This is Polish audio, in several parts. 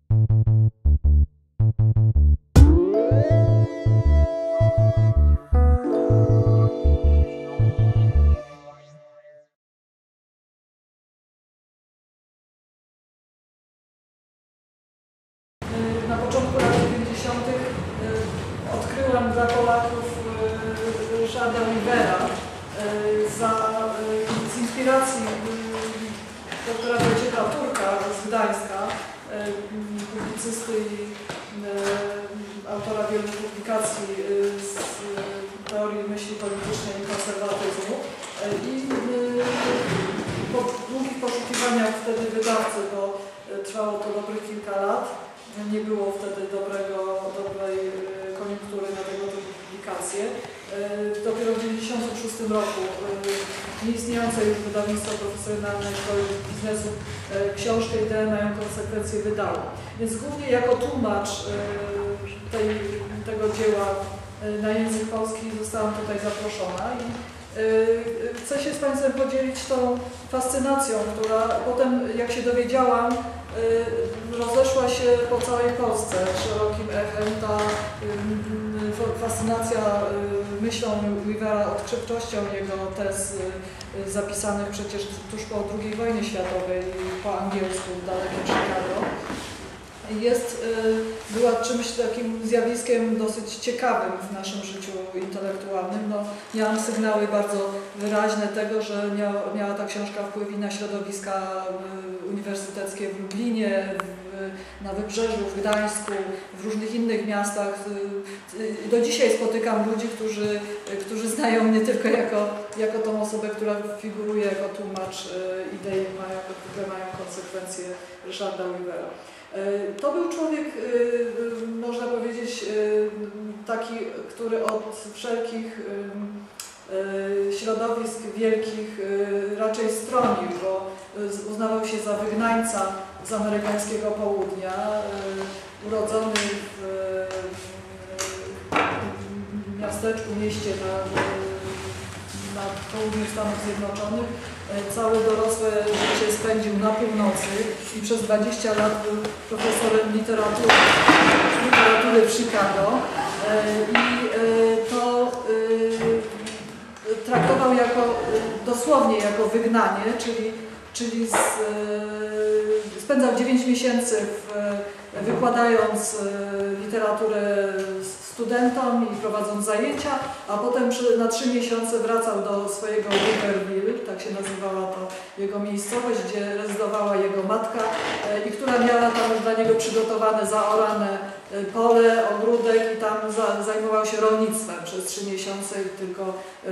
Na początku lat 90. odkryłam dla Polaków Ryszarda Weavera z inspiracji doktora Wojciecha Turka z Gdańska, publicysty i autora wielu publikacji z teorii myśli politycznej i konserwatyzmu. I po długich poszukiwaniach wtedy wydawcy, bo trwało to dobrych kilka lat, nie było wtedy dobrej koniunktury na tego typu publikacje. Dopiero w 1996 roku nieistniejące już wydawnictwo profesjonalne Szkoły Biznesu książkę Idee mają konsekwencje wydało. Więc głównie jako tłumacz tego dzieła na język polski zostałam tutaj zaproszona i chcę się z Państwem podzielić tą fascynacją, która potem, jak się dowiedziałam, rozeszła się po całej Polsce szerokim echem. Ta fascynacja myślą Weavera, odkrywczością jego tez zapisanych przecież tuż po II wojnie światowej po angielsku w dalekim Chicago była czymś takim zjawiskiem dosyć ciekawym w naszym życiu intelektualnym. No, miałam sygnały bardzo wyraźne tego, że miała ta książka wpływ i na środowiska uniwersyteckie w Lublinie, na Wybrzeżu, w Gdańsku, w różnych innych miastach. Do dzisiaj spotykam ludzi, którzy znają mnie tylko jako tą osobę, która figuruje jako tłumacz idei, które mają konsekwencje Ryszarda Weavera. To był człowiek, można powiedzieć, taki, który od wszelkich środowisk wielkich raczej stronił, bo uznawał się za wygnańca z amerykańskiego południa, urodzony w miasteczku, mieście na południu Stanów Zjednoczonych. Całe dorosłe życie spędził na północy i przez 20 lat był profesorem literatury w Chicago i to traktował dosłownie jako wygnanie, czyli spędzał 9 miesięcy wykładając literaturę studentom i prowadząc zajęcia, a potem na 3 miesiące wracał do swojego Weaverville, tak się nazywała to jego miejscowość, gdzie rezydowała jego matka i która miała tam dla niego przygotowane, zaorane pole, ogródek i tam zajmował się rolnictwem przez 3 miesiące i tylko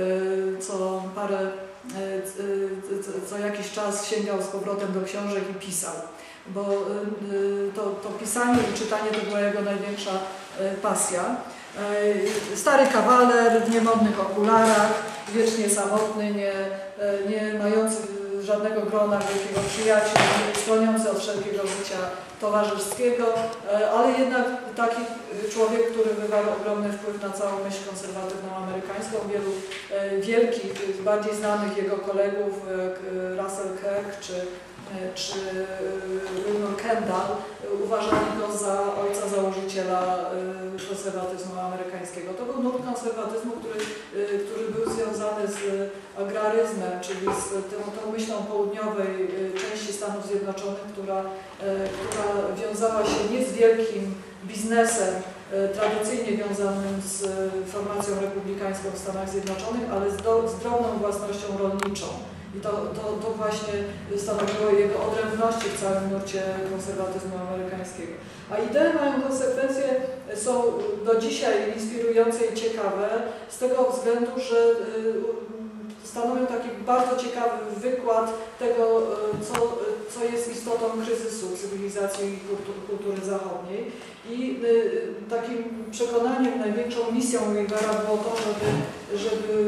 co jakiś czas sięgał z powrotem do książek i pisał. Bo to pisanie i czytanie to była jego największa pasja. Stary kawaler w niemodnych okularach, wiecznie samotny, nie mający żadnego grona wielkiego przyjaciół, stroniący od wszelkiego życia towarzyskiego, ale jednak taki człowiek, który wywarł ogromny wpływ na całą myśl konserwatywną amerykańską. Wielu wielkich, bardziej znanych jego kolegów, jak Russell Kirk czy Wilbur Kendall, uważali go za ojca założyciela konserwatyzmu amerykańskiego. To był nurt konserwatyzmu, który był związany z agraryzmem, czyli z tą myślą południowej części Stanów Zjednoczonych, która wiązała się nie z wielkim biznesem tradycyjnie wiązanym z formacją republikańską w Stanach Zjednoczonych, ale z drobną własnością rolniczą. I to właśnie stanowiło jego odrębności w całym nurcie konserwatyzmu amerykańskiego. A idee mają konsekwencje, są do dzisiaj inspirujące i ciekawe z tego względu, że stanowią taki bardzo ciekawy wykład tego, co jest istotą kryzysu cywilizacji i kultury zachodniej. I takim przekonaniem, największą misją Weavera było to, żeby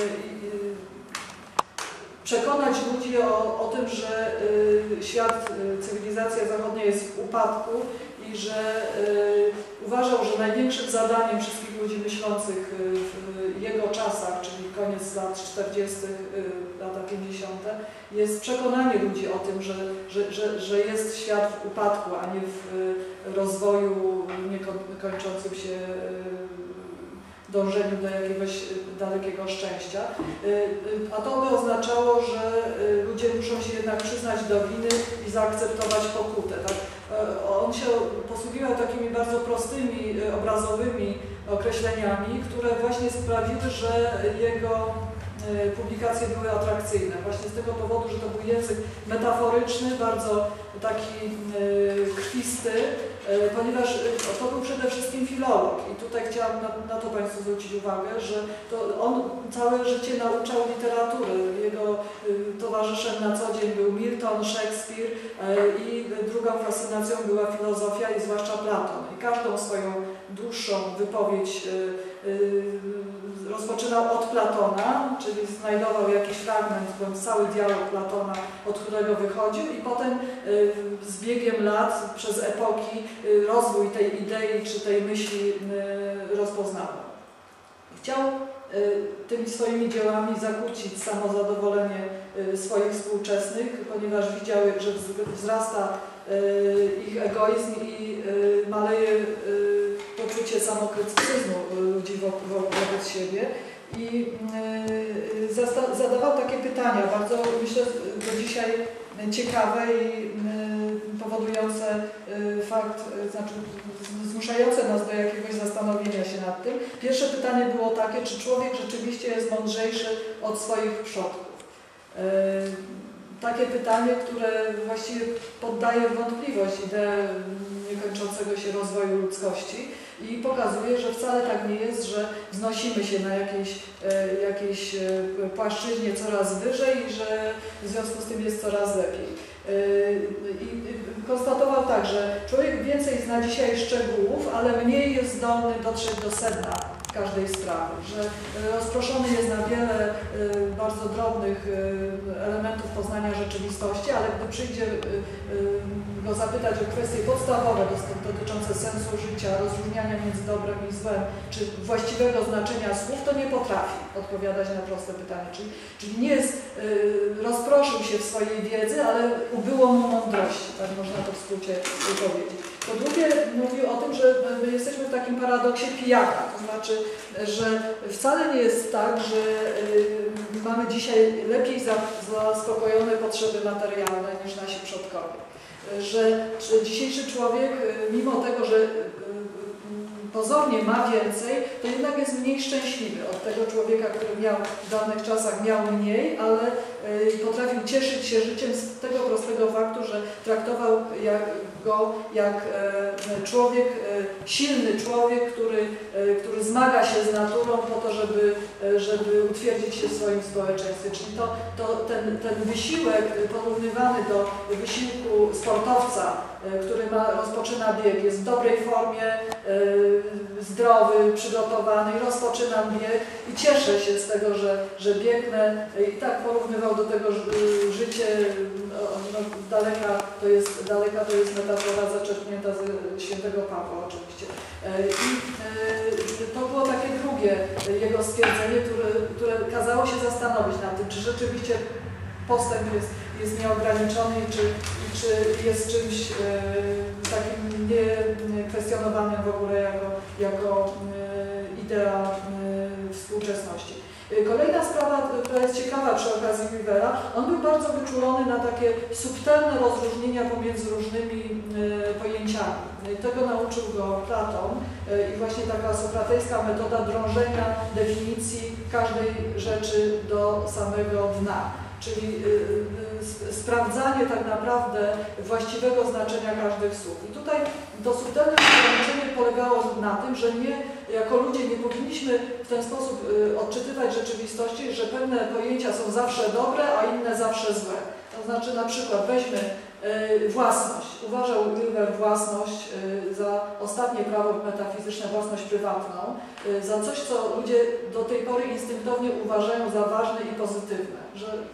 przekonać ludzi o tym, że świat, cywilizacja zachodnia jest w upadku i że uważał, że największym zadaniem wszystkich ludzi myślących w jego czasach, czyli koniec lat 40., lata 50., jest przekonanie ludzi o tym, że jest świat w upadku, a nie w rozwoju niekończącym się dążeniu do jakiegoś dalekiego szczęścia. A to by oznaczało, że ludzie muszą się jednak przyznać do winy i zaakceptować pokutę. Tak? On się posługiwał takimi bardzo prostymi, obrazowymi określeniami, które właśnie sprawiły, że jego publikacje były atrakcyjne. Właśnie z tego powodu, że to był język metaforyczny, bardzo taki krwisty, ponieważ to był przede wszystkim filolog i tutaj chciałam na to Państwu zwrócić uwagę, że to on całe życie nauczał literatury. Jego towarzyszem na co dzień był Milton, Szekspir i drugą fascynacją była filozofia i zwłaszcza Platon. I każdą swoją dłuższą wypowiedź rozpoczynał od Platona, czyli znajdował jakiś fragment bądź cały dialog Platona, od którego wychodził i potem z biegiem lat, przez epoki rozwój tej idei czy tej myśli rozpoznawał. Chciał tymi swoimi dziełami zakłócić samozadowolenie swoich współczesnych, ponieważ widział, że wzrasta ich egoizm i maleje poczucie samokrytycyzmu ludzi wobec siebie. I zadawał takie pytania, bardzo myślę do dzisiaj ciekawe i powodujące fakt, znaczy zmuszające nas do jakiegoś zastanowienia się nad tym. Pierwsze pytanie było takie, czy człowiek rzeczywiście jest mądrzejszy od swoich przodków? Takie pytanie, które właściwie poddaje w wątpliwość ideę niekończącego się rozwoju ludzkości i pokazuje, że wcale tak nie jest, że wznosimy się na jakiejś płaszczyźnie coraz wyżej i że w związku z tym jest coraz lepiej. I konstatował tak, że człowiek więcej zna dzisiaj szczegółów, ale mniej jest zdolny dotrzeć do sedna każdej sprawy, że rozproszony jest na wiele bardzo drobnych elementów poznania rzeczywistości, ale gdy przyjdzie go zapytać o kwestie podstawowe dotyczące sensu życia, rozróżniania między dobrem i złem, czy właściwego znaczenia słów, to nie potrafi odpowiadać na proste pytanie. Czyli nie jest, rozproszył się w swojej wiedzy, ale ubyło mu mądrości, tak można to w skrócie powiedzieć. Po drugie, mówił o tym, że my jesteśmy w takim paradoksie pijaka, to znaczy, że wcale nie jest tak, że mamy dzisiaj lepiej zaspokojone potrzeby materialne niż nasi przodkowie. Że dzisiejszy człowiek, mimo tego, że pozornie ma więcej, to jednak jest mniej szczęśliwy od tego człowieka, który miał w dawnych czasach miał mniej, ale potrafił cieszyć się życiem z tego prostego faktu, że traktował go jak człowiek, silny człowiek, który zmaga się z naturą po to, żeby utwierdzić się w swoim społeczeństwie. Czyli ten wysiłek porównywany do wysiłku sportowca, który rozpoczyna bieg, jest w dobrej formie, zdrowy, przygotowany i rozpoczynam bieg i cieszę się z tego, że biegnę i tak porównywał do tego życie, daleka to jest metafora zaczerpnięta ze świętego Pawła oczywiście. I to było takie drugie jego stwierdzenie, które kazało się zastanowić nad tym, czy rzeczywiście postęp jest nieograniczony i czy jest czymś takim niekwestionowanym w ogóle jako idea współczesności. Kolejna sprawa, która jest ciekawa przy okazji Weavera, on był bardzo wyczulony na takie subtelne rozróżnienia pomiędzy różnymi pojęciami. Tego nauczył go Platon i właśnie taka sokratejska metoda drążenia definicji każdej rzeczy do samego dna. Czyli sprawdzanie tak naprawdę właściwego znaczenia każdych słów. I tutaj to subtelne ograniczenie polegało na tym, że my jako ludzie nie powinniśmy w ten sposób odczytywać rzeczywistości, że pewne pojęcia są zawsze dobre, a inne zawsze złe. To znaczy na przykład weźmy własność. Uważał Weaver własność za ostatnie prawo metafizyczne, własność prywatną, za coś, co ludzie do tej pory instynktownie uważają za ważne i pozytywne.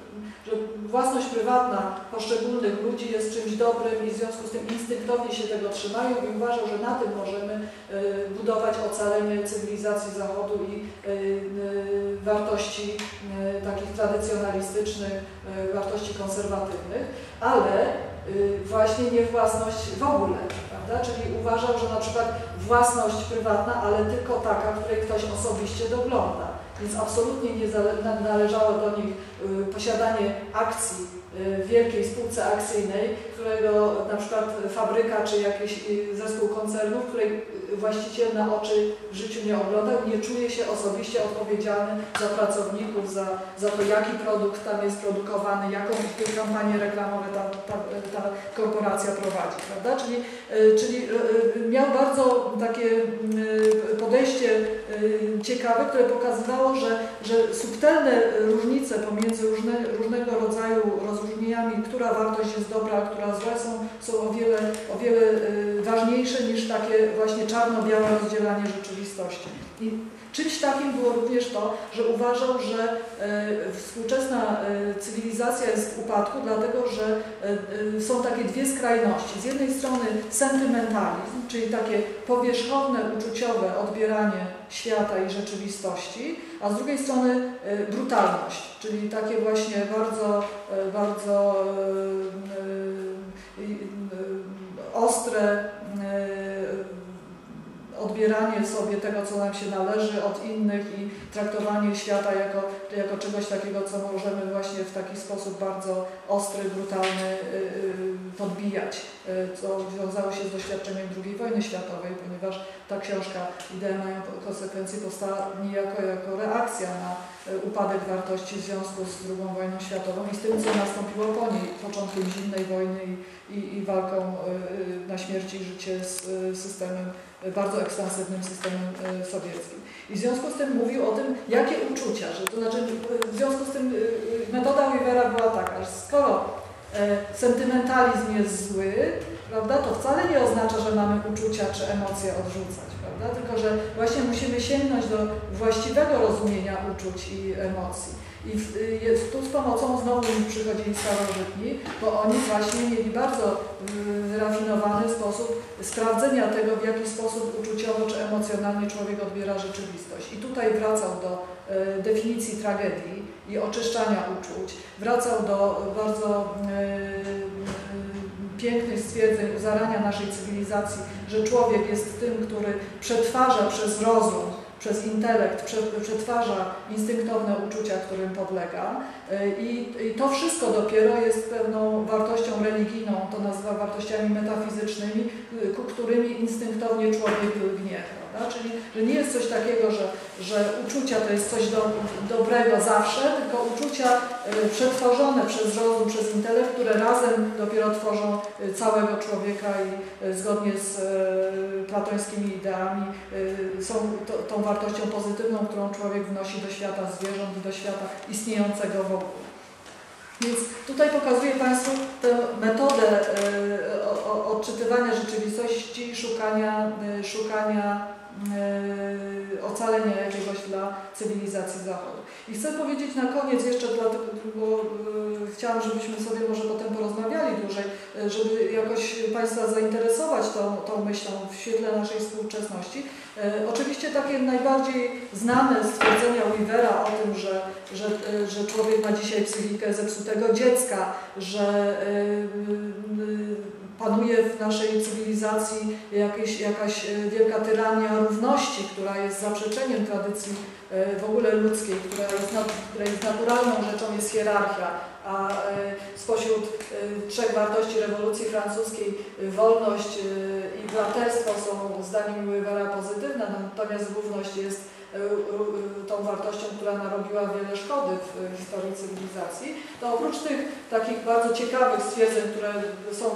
że własność prywatna poszczególnych ludzi jest czymś dobrym i w związku z tym instynktownie się tego trzymają i uważał, że na tym możemy budować ocalenie cywilizacji Zachodu i wartości takich tradycjonalistycznych, wartości konserwatywnych, ale właśnie nie własność w ogóle, prawda? Czyli uważał, że na przykład własność prywatna, ale tylko taka, której ktoś osobiście dogląda. Więc absolutnie nie należało do nich posiadanie akcji w wielkiej spółce akcyjnej, którego na przykład fabryka czy jakiś zespół koncernów, której właściciel na oczy w życiu nie oglądał, nie czuje się osobiście odpowiedzialny za pracowników, za to, jaki produkt tam jest produkowany, jaką kampanię reklamową ta korporacja prowadzi, prawda? Czyli miał bardzo takie podejście ciekawe, które pokazywało, że subtelne różnice pomiędzy różnego rodzaju rozróżnieniami, która wartość jest dobra, a która zła, są o wiele ważniejsze niż takie właśnie czarno-białe rozdzielanie rzeczywistości. I czymś takim było również to, że uważał, że współczesna cywilizacja jest w upadku, dlatego że są takie dwie skrajności. Z jednej strony sentymentalizm, czyli takie powierzchowne, uczuciowe odbieranie świata i rzeczywistości, a z drugiej strony brutalność, czyli takie właśnie bardzo ostre odbieranie sobie tego, co nam się należy od innych i traktowanie świata jako czegoś takiego, co możemy właśnie w taki sposób bardzo ostry, brutalny podbijać, co wiązało się z doświadczeniem II wojny światowej, ponieważ ta książka Idee mają konsekwencje powstała niejako jako reakcja na upadek wartości w związku z II wojną światową i z tym, co nastąpiło po niej, początkiem zimnej wojny i walką na śmierć i życie z systemem, bardzo ekstansywnym systemem sowieckim. I w związku z tym mówił o tym, jakie uczucia, że to znaczy w związku z tym metoda Weavera była taka, że skoro sentymentalizm jest zły, prawda, to wcale nie oznacza, że mamy uczucia czy emocje odrzucać, prawda, tylko że właśnie musimy sięgnąć do właściwego rozumienia uczuć i emocji. I tu z pomocą znowu przychodzili starożytni, bo oni właśnie mieli bardzo wyrafinowany sposób sprawdzenia tego, w jaki sposób uczuciowo czy emocjonalnie człowiek odbiera rzeczywistość. I tutaj wracał do definicji tragedii i oczyszczania uczuć, wracał do bardzo pięknych stwierdzeń u zarania naszej cywilizacji, że człowiek jest tym, który przetwarza przez rozum, przez intelekt, przetwarza instynktowne uczucia, którym podlega i to wszystko dopiero jest pewną wartością religijną, to nazywa wartościami metafizycznymi, ku którymi instynktownie człowiek lgnie, prawda? Czyli że nie jest coś takiego, że uczucia to jest coś dobrego zawsze, tylko uczucia przetworzone przez rozum, przez intelekt, które razem dopiero tworzą całego człowieka i zgodnie z platońskimi ideami są tą wartością pozytywną, którą człowiek wnosi do świata zwierząt i do świata istniejącego wokół. Więc tutaj pokazuję Państwu tę metodę odczytywania rzeczywistości, szukania ocalenia jakiegoś dla cywilizacji Zachodu. I chcę powiedzieć na koniec jeszcze, bo chciałam, żebyśmy sobie może potem porozmawiali dłużej, żeby jakoś Państwa zainteresować tą myślą w świetle naszej współczesności. Oczywiście takie najbardziej znane stwierdzenia Weavera o tym, że człowiek ma dzisiaj psychikę zepsutego dziecka, że panuje w naszej cywilizacji jakaś wielka tyrania równości, która jest zaprzeczeniem tradycji w ogóle ludzkiej, której jest naturalną rzeczą jest hierarchia, a spośród trzech wartości rewolucji francuskiej wolność i braterstwo są zdaniem Weavera pozytywne, natomiast równość jest tą wartością, która narobiła wiele szkody w historii cywilizacji, to oprócz tych takich bardzo ciekawych stwierdzeń, które są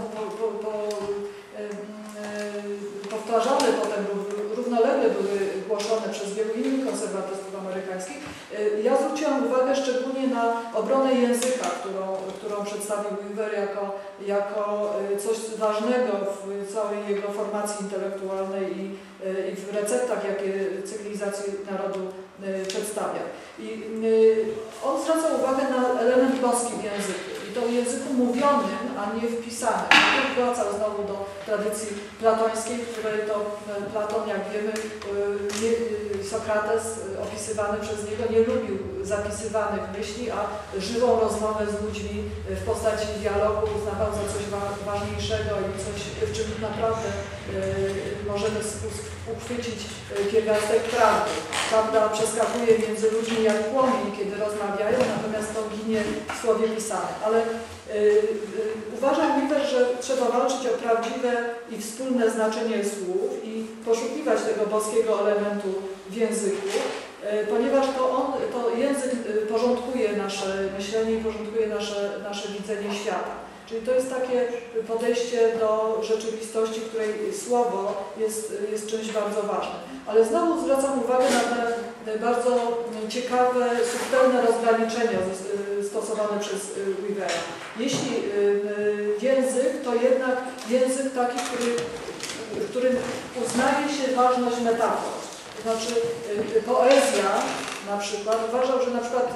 powtarzane potem, równolegle były głoszone przez wielu innych konserwatystów amerykańskich, ja zwróciłam uwagę szczególnie na obronę języka, którą przedstawił Weaver jako coś ważnego w całej jego formacji intelektualnej i w receptach, jakie cywilizacji narodu przedstawia. I on zwraca uwagę na element boski w języku. I to w języku mówionym, a nie wpisanym. Tu wracał znowu do tradycji platońskiej, w której to Platon, jak wiemy, Sokrates, opisywany przez niego, nie lubił zapisywanych myśli, a żywą rozmowę z ludźmi w postaci dialogu uznawał za coś ważniejszego i coś, w czym naprawdę możemy uchwycić pierwiastek prawdy. Prawda przeskakuje między ludźmi jak płomień, kiedy rozmawiają, natomiast to ginie w słowie pisanym. Ale uważam, Weaver, że trzeba walczyć o prawdziwe i wspólne znaczenie słów i poszukiwać tego boskiego elementu w języku, ponieważ to język porządkuje nasze myślenie i porządkuje nasze widzenie świata. Czyli to jest takie podejście do rzeczywistości, w której słowo jest czymś bardzo ważnym. Ale znowu zwracam uwagę na te bardzo ciekawe, subtelne rozgraniczenia stosowane przez Weavera. Jeśli język, to jednak język taki, w którym uznaje się ważność metafor. To znaczy poezja na przykład, uważał, że na przykład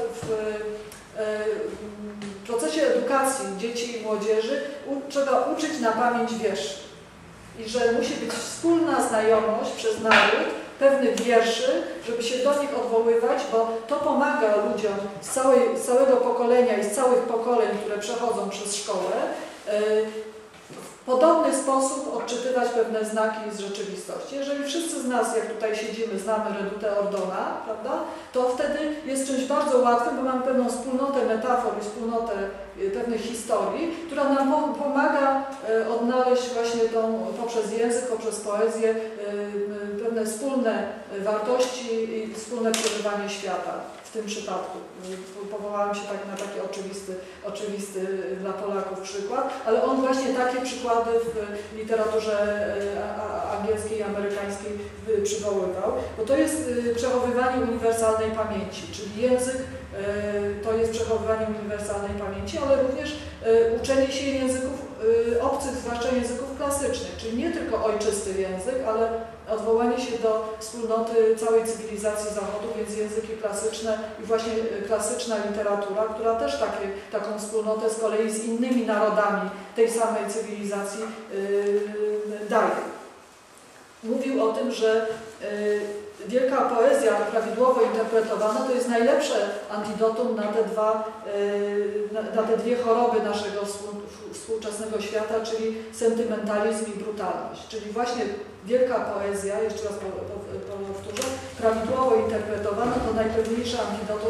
w procesie edukacji dzieci i młodzieży trzeba uczyć na pamięć wierszy i że musi być wspólna znajomość przez naród pewnych wierszy, żeby się do nich odwoływać, bo to pomaga ludziom z całego pokolenia i z całych pokoleń, które przechodzą przez szkołę, w podobny sposób odczytywać pewne znaki z rzeczywistości. Jeżeli wszyscy z nas, jak tutaj siedzimy, znamy Redutę Ordona, prawda, to wtedy jest czymś bardzo łatwym, bo mamy pewną wspólnotę metafor i wspólnotę pewnych historii, która nam pomaga odnaleźć właśnie poprzez język, poprzez poezję pewne wspólne wartości i wspólne przeżywanie świata. W tym przypadku powołałam się tak na taki oczywisty dla Polaków przykład, ale on właśnie takie przykłady w literaturze angielskiej i amerykańskiej przywoływał, bo to jest przechowywanie uniwersalnej pamięci, czyli język to jest przechowywanie uniwersalnej pamięci, ale również uczenie się języków obcych, zwłaszcza języków klasycznych, czyli nie tylko ojczysty język, ale odwołanie się do wspólnoty całej cywilizacji Zachodu, więc języki klasyczne i właśnie klasyczna literatura, która też taką wspólnotę z kolei z innymi narodami tej samej cywilizacji daje. Mówił o tym, że wielka poezja prawidłowo interpretowana to jest najlepsze antidotum na te dwie choroby naszego współczesnego świata, czyli sentymentalizm i brutalność. Czyli właśnie wielka poezja, jeszcze raz powtórzę, prawidłowo interpretowana to najpewniejsze antidotum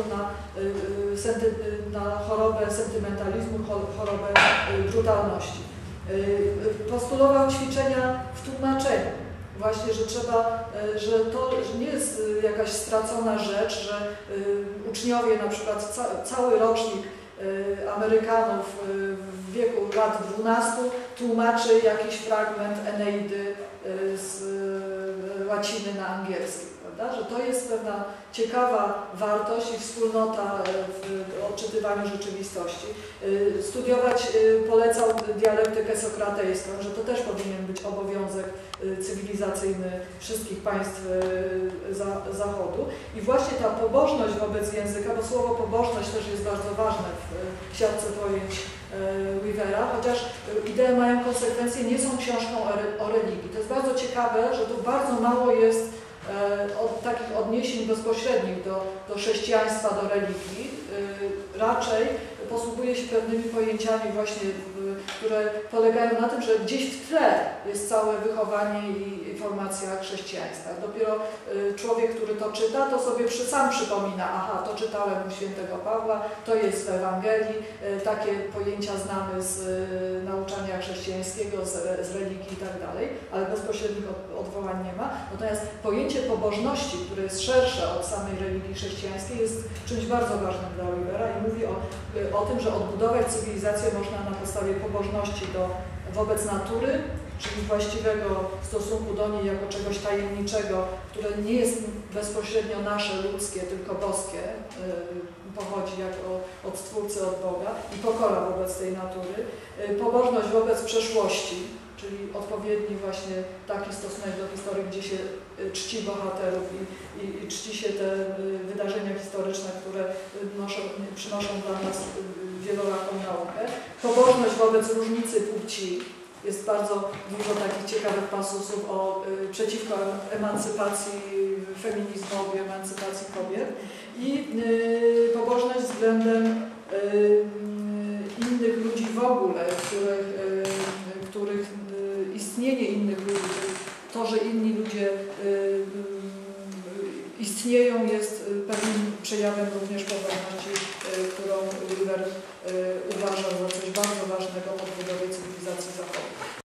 na chorobę sentymentalizmu, chorobę brutalności. Postulował ćwiczenia w tłumaczeniu. Właśnie, że to nie jest jakaś stracona rzecz, że uczniowie, na przykład cały rocznik Amerykanów w wieku lat 12 tłumaczy jakiś fragment Eneidy z łaciny na angielski, prawda? Że to jest pewna ciekawa wartość i wspólnota w odczytywaniu rzeczywistości. Studiować polecał dialektykę sokratejską, że to też powinien być obowiązek cywilizacyjny wszystkich państw Zachodu. I właśnie ta pobożność wobec języka, bo słowo pobożność też jest bardzo ważne w siatce pojęć Weavera, chociaż idee mają konsekwencje, nie są książką o religii. To jest bardzo ciekawe, że tu bardzo mało jest takich odniesień bezpośrednich do chrześcijaństwa, do religii. Raczej posługuje się pewnymi pojęciami właśnie, które polegają na tym, że gdzieś w tle jest całe wychowanie i formacja chrześcijaństwa. Dopiero człowiek, który to czyta, to sobie sam przypomina, aha, to czytałem u świętego Pawła, to jest w Ewangelii, takie pojęcia znamy z nauczania chrześcijańskiego, z religii i tak dalej, ale bezpośrednich odwołań nie ma. Natomiast pojęcie pobożności, które jest szersze od samej religii chrześcijańskiej, jest czymś bardzo ważnym dla Weavera i mówi o tym, że odbudować cywilizację można na podstawie pobożności wobec natury, czyli właściwego stosunku do niej jako czegoś tajemniczego, które nie jest bezpośrednio nasze, ludzkie, tylko boskie, pochodzi od Stwórcy, od Boga i pokora wobec tej natury, pobożność wobec przeszłości, czyli odpowiedni właśnie taki stosunek do historii, gdzie się czci bohaterów i czci się te wydarzenia historyczne, które przynoszą dla nas wieloraką naukę. Pobożność wobec różnicy płci. Jest bardzo dużo takich ciekawych pasusów przeciwko emancypacji feminizmowi, emancypacji kobiet i pobożność względem innych ludzi w ogóle, których istnienie innych ludzi, to, że inni ludzie istnieją, jest pewnym przejawem również pobożności, którą Weber uważał za coś bardzo ważnego w odbudowie cywilizacji zachodniej.